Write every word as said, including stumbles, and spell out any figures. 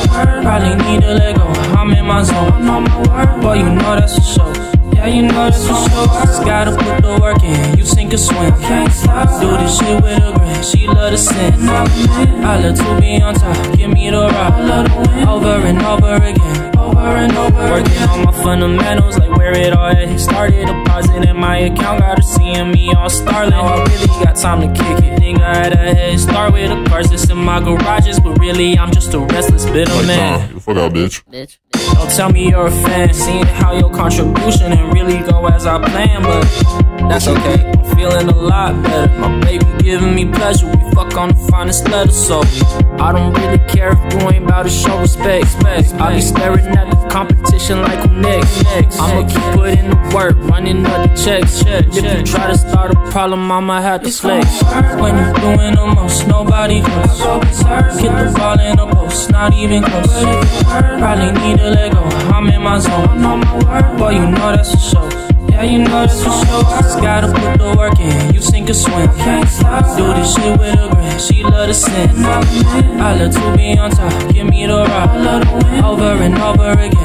Probably need to let go, I'm in my zone. Boy, you know that's for sure. Yeah, you know that's for sure. Just gotta put the work in, you sink or swim. Can't stop, do this shit with a grin. She love to sin, I love to be on top. Give me the rock, over and over again, over and over. Working on my fundamentals, like where it all at. Started deposit in my account, got her seeing me all starlit. Now I really got time to kick it. Think I had a head start with the cars that's in my garages, but really I'm just a restless bit of man. Get the fuck out, bitch. Bitch. Don't tell me you're a fan, seeing how your contribution and really go as I plan, but that's okay. I'm feeling a lot better. My baby giving me pleasure. We fuck on the finest letter, so I don't really care if you ain't bout to show respect. I be staring at the competition like who next. I'ma keep putting the work, running up the checks. If you try to start a problem, I'ma have to flex. When you're doing the most, nobody close. Get the ball in the post, not even close. Probably need to let go, I'm in my zone. Boy, you know that's for sure. Yeah, you know that's for sure. Just gotta put the work in, you sink or swim. Can't stop, do this shit with a grin. She love to sin, I love to be on top. Give me the rock, over and over again.